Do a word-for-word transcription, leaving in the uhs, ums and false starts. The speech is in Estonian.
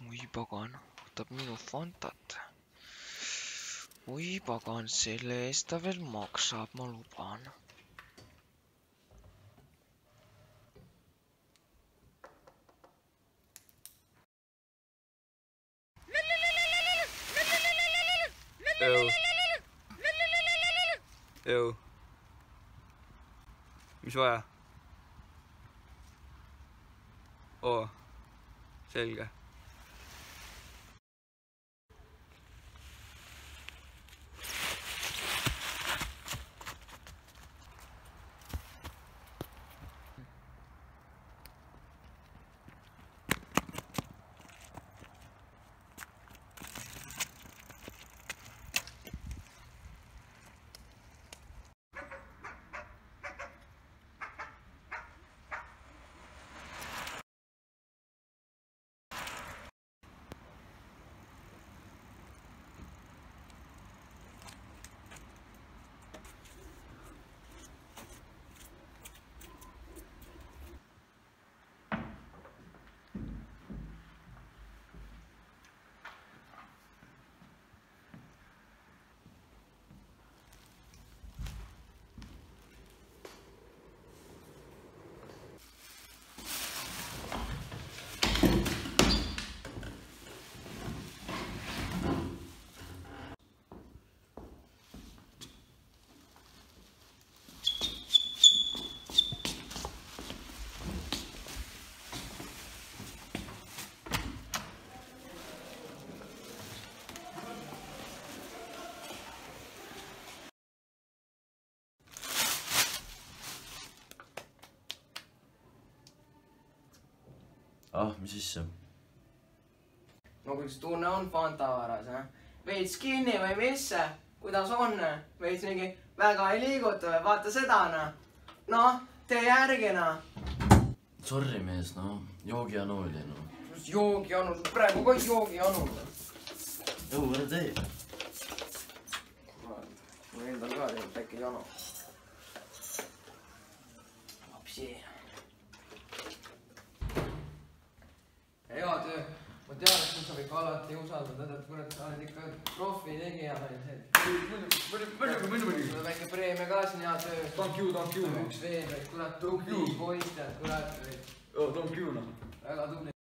Oi pagan, võtab minu fantat. Oi pagan, selle eest ta veel maksab, ma luban. Jõu. Jõu. Mis vaja? Oo. Selge. Ah, mis sisse? No kuidas tunne on Fanta varas, eh? Veits kinni või mis? Kuidas on? Veits mingi väga ei liiguta või? Vaata seda, noh. Noh, tee järgi, noh. Sorry, mees, no. Joogijanu oli, no. Kus joogijanu? Praegu ka joogijanu. Jõu, ära tee. Kurat, mul endal ka tegelikult äkki janu. Lapsi. Hea töö. Ma tean, et nüüd sa võid alati usaldada, et kurat, sa oled ikka profi tegija. Muidugi, muidugi, muidugi. Sul on väike preemia ka siin, hea töö. Thank you, thank you. Üks veel, kurat, tubli poiss, kurat. Oh, thank you, noh. Väga tubli.